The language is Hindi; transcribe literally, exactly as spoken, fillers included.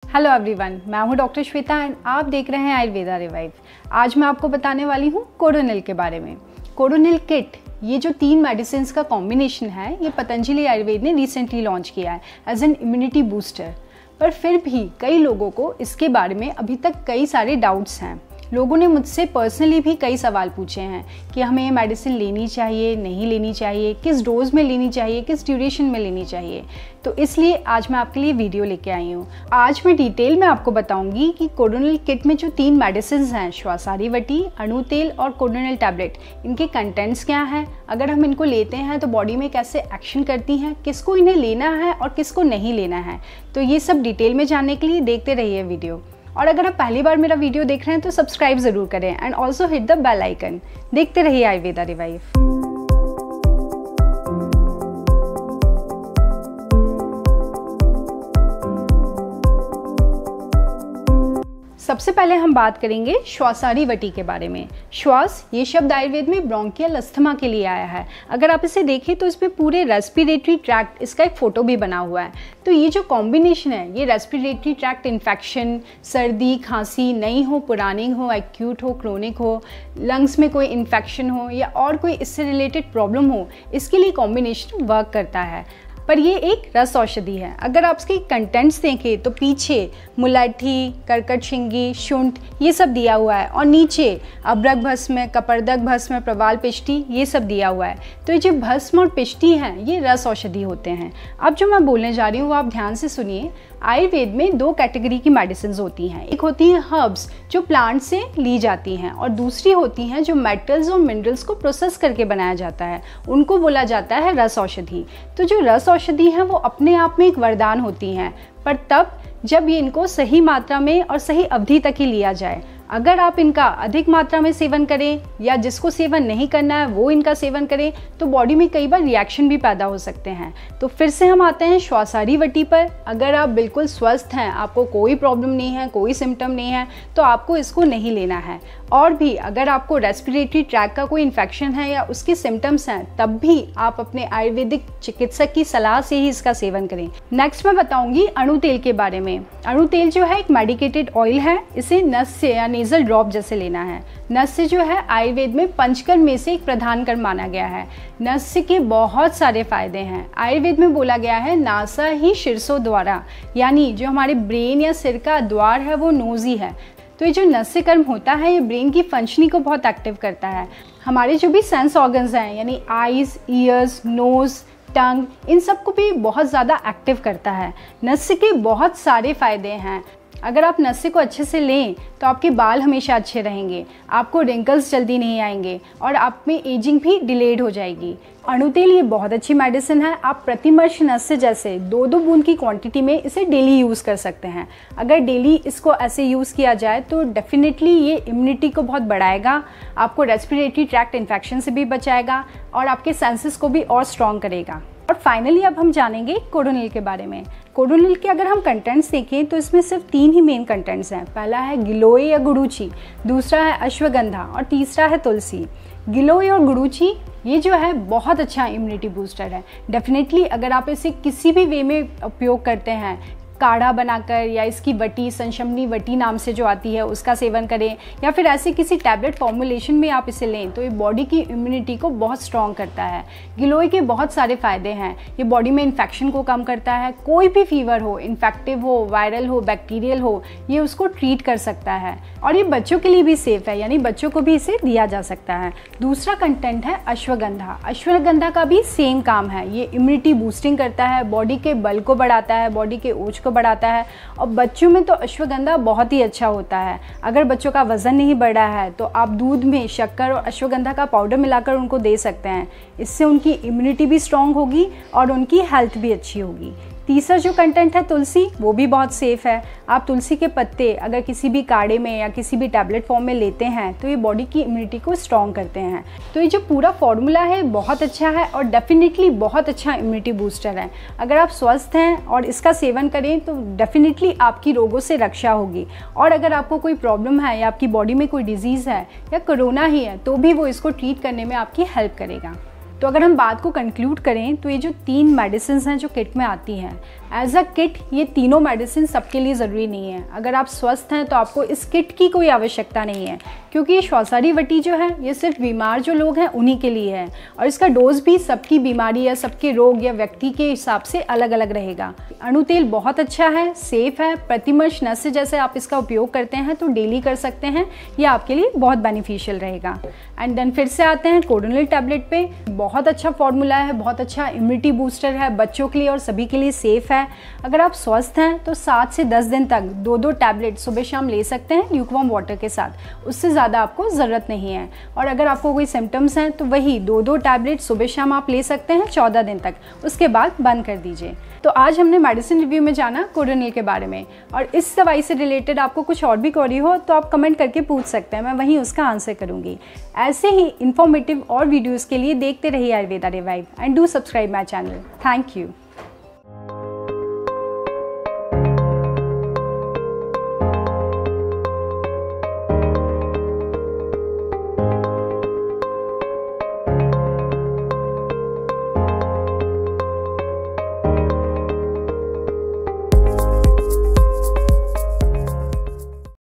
हेलो एवरीवन, मैं हूं डॉक्टर श्वेता एंड आप देख रहे हैं आयुर्वेदा रिवाइव। आज मैं आपको बताने वाली हूं कोरोनिल के बारे में। कोरोनिल किट, ये जो तीन मेडिसिन का कॉम्बिनेशन है, ये पतंजलि आयुर्वेद ने रिसेंटली लॉन्च किया है एज एन इम्यूनिटी बूस्टर। पर फिर भी कई लोगों को इसके बारे में अभी तक कई सारे डाउट्स हैं। लोगों ने मुझसे पर्सनली भी कई सवाल पूछे हैं कि हमें ये मेडिसिन लेनी चाहिए, नहीं लेनी चाहिए, किस डोज में लेनी चाहिए, किस ड्यूरेशन में लेनी चाहिए। तो इसलिए आज मैं आपके लिए वीडियो लेके आई हूँ। आज मैं डिटेल में आपको बताऊंगी कि कोरोनिल किट में जो तीन मेडिसिन हैं, श्वासारिवटी, अणु तेल और कोरोनिल टैबलेट, इनके कंटेंट्स क्या हैं, अगर हम इनको लेते हैं तो बॉडी में कैसे एक्शन करती हैं, किसको इन्हें लेना है और किसको नहीं लेना है। तो ये सब डिटेल में जानने के लिए देखते रहिए वीडियो। और अगर आप पहली बार मेरा वीडियो देख रहे हैं तो सब्सक्राइब ज़रूर करें and also hit the bell icon. देखते रहिए आयुर्वेदा रिवाइव। सबसे पहले हम बात करेंगे श्वासारिवटी के बारे में। श्वास, ये शब्द आयुर्वेद में ब्रोंकियल अस्थमा के लिए आया है। अगर आप इसे देखें तो इसमें पूरे रेस्पिरेटरी ट्रैक्ट, इसका एक फोटो भी बना हुआ है। तो ये जो कॉम्बिनेशन है, ये रेस्पिरेटरी ट्रैक्ट इन्फेक्शन, सर्दी खांसी नहीं हो, पुरानी हो, एक्यूट हो, क्रोनिक हो, लंग्स में कोई इन्फेक्शन हो या और कोई इससे रिलेटेड प्रॉब्लम हो, इसके लिए कॉम्बिनेशन वर्क करता है। पर ये एक रस औषधि है। अगर आप इसके कंटेंट्स देखें तो पीछे मुलट्ठी, कर्कट शिंगी, शुंठ, ये सब दिया हुआ है और नीचे अब्रक भस्म, कपर्दक भस्म, प्रवाल पिष्टी, ये सब दिया हुआ है। तो ये जो भस्म और पिष्टी हैं, ये रस औषधि होते हैं। अब जो मैं बोलने जा रही हूँ वो आप ध्यान से सुनिए। आयुर्वेद में दो कैटेगरी की मेडिसिन होती हैं। एक होती है हर्ब्स, जो प्लांट से ली जाती हैं, और दूसरी होती हैं जो मेटल्स और मिनरल्स को प्रोसेस करके बनाया जाता है, उनको बोला जाता है रस औषधि। तो जो रस औषधि हैं वो अपने आप में एक वरदान होती हैं, पर तब जब ये इनको सही मात्रा में और सही अवधि तक ही लिया जाए। अगर आप इनका अधिक मात्रा में सेवन करें या जिसको सेवन नहीं करना है वो इनका सेवन करें तो बॉडी में कई बार रिएक्शन भी पैदा हो सकते हैं। तो फिर से हम आते हैं श्वासारिवटी पर। अगर आप बिल्कुल स्वस्थ हैं, आपको कोई प्रॉब्लम नहीं है, कोई सिम्टम नहीं है, तो आपको इसको नहीं लेना है। और भी अगर आपको रेस्पिरेटरी ट्रैक का कोई इन्फेक्शन है या उसके सिम्टम्स हैं, तब भी आप अपने आयुर्वेदिक चिकित्सक की सलाह से ही इसका सेवन करें। नेक्स्ट मैं बताऊंगी अणु तेल के बारे में। अणु तेल जो है एक मेडिकेटेड ऑयल है। इसे नस से या नेजल ड्रॉप जैसे लेना है। नस्य जो है आयुर्वेद में पंचकर्म में से एक प्रधान कर्म माना गया है। नस्य के बहुत सारे फायदे हैं। आयुर्वेद में बोला गया है नासा ही शीर्षो द्वारा, यानी जो हमारे ब्रेन या सिर का द्वार है वो नोज ही है। तो ये जो नस्य कर्म होता है, ये ब्रेन की फंक्शनिंग को बहुत एक्टिव करता है। हमारे जो भी सेंस ऑर्गन्स हैं, यानी आईज, ईयर्स, नोज, टंग, इन सब को भी बहुत ज़्यादा एक्टिव करता है। नस्य के बहुत सारे फायदे हैं। अगर आप नस्य को अच्छे से लें तो आपके बाल हमेशा अच्छे रहेंगे, आपको रिंकल्स जल्दी नहीं आएंगे और आप में एजिंग भी डिलेड हो जाएगी। अणु तेल ये बहुत अच्छी मेडिसिन है। आप प्रतिमर्श नस्य जैसे दो दो बूंद की क्वांटिटी में इसे डेली यूज़ कर सकते हैं। अगर डेली इसको ऐसे यूज़ किया जाए तो डेफिनेटली ये इम्यूनिटी को बहुत बढ़ाएगा, आपको रेस्पिरेटरी ट्रैक्ट इन्फेक्शन से भी बचाएगा और आपके सेंसेस को भी और स्ट्रॉन्ग करेगा। और फाइनली अब हम जानेंगे कोरोनिल के बारे में। कोरोनिल के अगर हम कंटेंट्स देखें तो इसमें सिर्फ तीन ही मेन कंटेंट्स हैं। पहला है गिलोय या गुड़ूची, दूसरा है अश्वगंधा और तीसरा है तुलसी। गिलोय और गुड़ूची ये जो है बहुत अच्छा इम्यूनिटी बूस्टर है। डेफिनेटली अगर आप इसे किसी भी वे में उपयोग करते हैं, काढ़ा बनाकर या इसकी वटी, संशमनी वटी नाम से जो आती है, उसका सेवन करें या फिर ऐसे किसी टैबलेट फॉर्मुलेशन में आप इसे लें, तो ये बॉडी की इम्यूनिटी को बहुत स्ट्रॉन्ग करता है। गिलोय के बहुत सारे फायदे हैं। ये बॉडी में इन्फेक्शन को कम करता है। कोई भी फीवर हो, इन्फेक्टिव हो, वायरल हो, बैक्टीरियल हो, ये उसको ट्रीट कर सकता है। और ये बच्चों के लिए भी सेफ है, यानी बच्चों को भी इसे दिया जा सकता है। दूसरा कंटेंट है अश्वगंधा। अश्वगंधा का भी सेम काम है। ये इम्यूनिटी बूस्टिंग करता है, बॉडी के बल को बढ़ाता है, बॉडी के ओज को बढ़ाता है। और बच्चों में तो अश्वगंधा बहुत ही अच्छा होता है। अगर बच्चों का वजन नहीं बढ़ा है तो आप दूध में शक्कर और अश्वगंधा का पाउडर मिलाकर उनको दे सकते हैं। इससे उनकी इम्यूनिटी भी स्ट्रांग होगी और उनकी हेल्थ भी अच्छी होगी। तीसरा जो कंटेंट है तुलसी, वो भी बहुत सेफ है। आप तुलसी के पत्ते अगर किसी भी काढ़े में या किसी भी टैबलेट फॉर्म में लेते हैं तो ये बॉडी की इम्यूनिटी को स्ट्रॉन्ग करते हैं। तो ये जो पूरा फॉर्मूला है बहुत अच्छा है और डेफिनेटली बहुत अच्छा इम्यूनिटी बूस्टर है। अगर आप स्वस्थ हैं और इसका सेवन करें तो डेफिनेटली आपकी रोगों से रक्षा होगी। और अगर आपको कोई प्रॉब्लम है या आपकी बॉडी में कोई डिजीज़ है या कोरोना ही है तो भी वो इसको ट्रीट करने में आपकी हेल्प करेगा। तो अगर हम बात को कंक्लूड करें तो ये जो तीन मेडिसिन हैं जो किट में आती हैं, एज अ किट ये तीनों मेडिसिन सबके लिए ज़रूरी नहीं है। अगर आप स्वस्थ हैं तो आपको इस किट की कोई आवश्यकता नहीं है, क्योंकि ये श्वासाहारी वटी जो है ये सिर्फ बीमार जो लोग हैं उन्हीं के लिए है, और इसका डोज भी सबकी बीमारी या सबके रोग या व्यक्ति के हिसाब से अलग अलग रहेगा। अणु तेल बहुत अच्छा है, सेफ है, प्रतिमर्श नस्य जैसे आप इसका उपयोग करते हैं तो डेली कर सकते हैं, ये आपके लिए बहुत बेनिफिशियल रहेगा। एंड देन फिर से आते हैं कोडोनिल टैबलेट पे। बहुत अच्छा फॉर्मूला है, बहुत अच्छा इम्यूनिटी बूस्टर है, बच्चों के लिए और सभी के लिए सेफ है। अगर आप स्वस्थ हैं तो सात से दस दिन तक दो दो टैबलेट सुबह शाम ले सकते हैं ल्यूकवार्म वाटर के साथ, उससे ज़्यादा आपको ज़रूरत नहीं है। और अगर आपको कोई सिम्टम्स हैं तो वही दो दो टैबलेट सुबह शाम आप ले सकते हैं चौदह दिन तक, उसके बाद बंद कर दीजिए। तो आज हमने मेडिसिन रिव्यू में जाना कोडोनिल के बारे में, और इस दवाई से रिलेटेड आपको कुछ और भी क्वेरी हो तो आप कमेंट करके पूछ सकते हैं, मैं वहीं उसका आंसर करूँगी। ऐसे ही इन्फॉर्मेटिव और वीडियोज़ के लिए देखते रहिए Ayurveda revive and do subscribe my channel. Thank you.